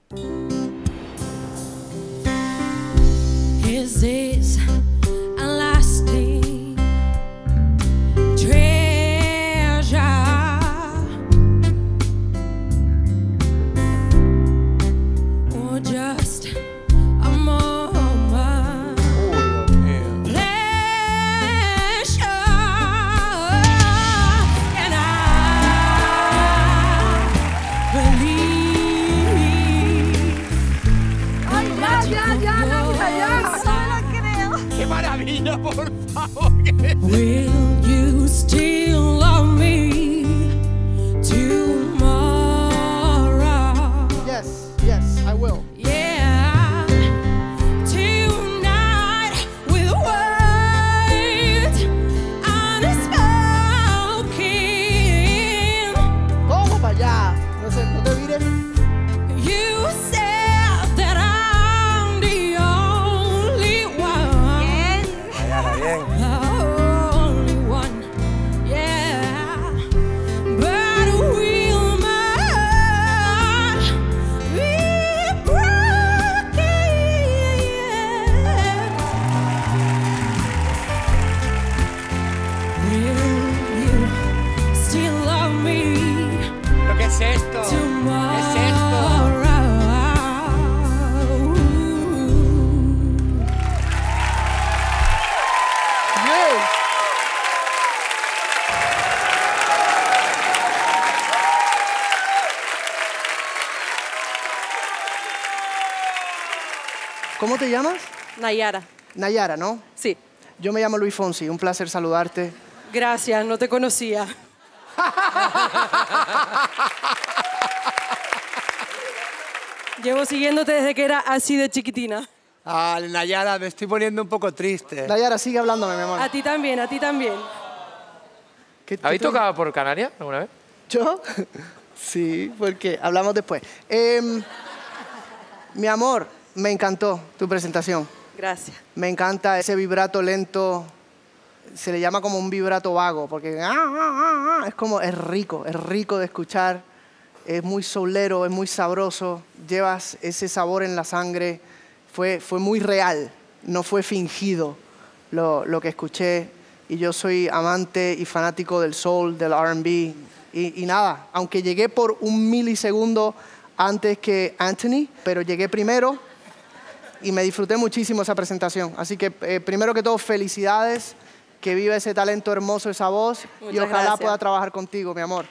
Is this a lasting treasure, or just a moment pleasure? And I believe. ¡Ay, ya! ¡Qué maravilla, por favor! Will you still love me tomorrow? Yes, yes, I will. Yeah, tonight with words unspoken. ¿Cómo para allá? No sé, no te vires. You said that I'm the only one. Nayara, bien. The only one, yeah. But will my heart be broken? Will you still love me ¿Pero qué es esto? tomorrow? ¿Qué es esto? Yes. ¿Cómo te llamas? Nayara. Nayara, ¿no? Sí. Yo me llamo Luis Fonsi, un placer saludarte. Gracias, no te conocía. Llevo siguiéndote desde que era así de chiquitina. Ah, Nayara, me estoy poniendo un poco triste. Nayara, sigue hablándome, mi amor. A ti también, a ti también. ¿Habéis tocado por Canarias alguna vez? ¿Yo? Sí, porque hablamos después. Mi amor, me encantó tu presentación. Gracias. Me encanta ese vibrato lento. Se le llama como un vibrato vago, porque es como, es rico de escuchar. Es muy soulero, es muy sabroso. Llevas ese sabor en la sangre. Fue muy real, no fue fingido lo que escuché. Y yo soy amante y fanático del soul, del R&B. Y nada, aunque llegué por un milisegundo antes que Anthony, pero llegué primero y me disfruté muchísimo esa presentación. Así que, primero que todo, felicidades, que viva ese talento hermoso, esa voz. Muchas y ojalá gracias. pueda trabajar contigo, mi amor.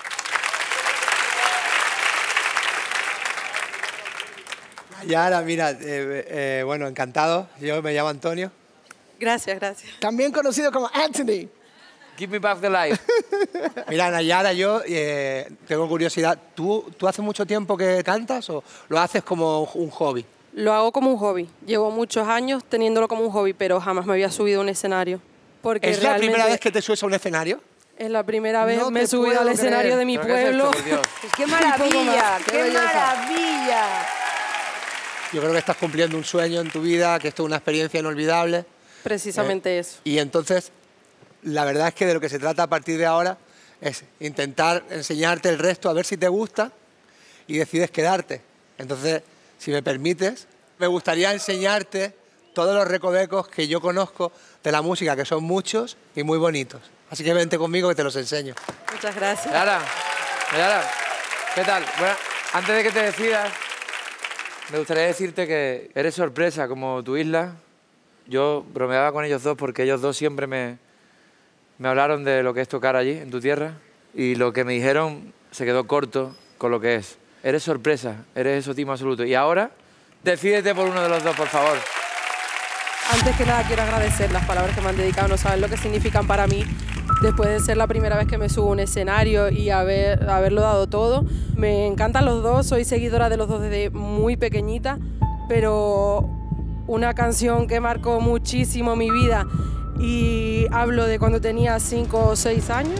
Nayara, mira, bueno, encantado. Yo me llamo Antonio. Gracias, gracias. También conocido como Anthony. Give me back the life. Mira, Nayara, yo tengo curiosidad. ¿Tú hace mucho tiempo que cantas o lo haces como un hobby? Lo hago como un hobby. Llevo muchos años teniéndolo como un hobby, pero jamás me había subido a un escenario. Porque ¿Es la realmente primera vez que te subes a un escenario? es la primera vez No me he te subido puedo al escenario creer. de mi ¿Pero qué es esto, pueblo. por Dios? ¡Qué maravilla! Qué ¡Qué belleza. maravilla! Yo creo que estás cumpliendo un sueño en tu vida, que esto es una experiencia inolvidable. Precisamente eso. Y entonces, la verdad es que de lo que se trata a partir de ahora es intentar enseñarte el resto, a ver si te gusta y decides quedarte. Entonces, si me permites, me gustaría enseñarte todos los recovecos que yo conozco de la música, que son muchos y muy bonitos. Así que vente conmigo que te los enseño. Muchas gracias. Nayara, ¿qué tal? Bueno, antes de que te decidas, me gustaría decirte que eres sorpresa como tu isla. Yo bromeaba con ellos dos porque ellos dos siempre me hablaron de lo que es tocar allí, en tu tierra, y lo que me dijeron se quedó corto con lo que es. Eres sorpresa, eres exotismo absoluto. Y ahora, decídete por uno de los dos, por favor. Antes que nada quiero agradecer las palabras que me han dedicado, no saben lo que significan para mí. Después de ser la primera vez que me subo a un escenario y haberlo dado todo. Me encantan los dos, soy seguidora de los dos desde muy pequeñita, pero una canción que marcó muchísimo mi vida y hablo de cuando tenía 5 o 6 años,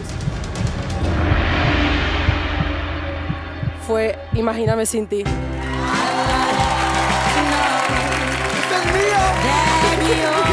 fue Imagíname sin ti. ¡Este es mío!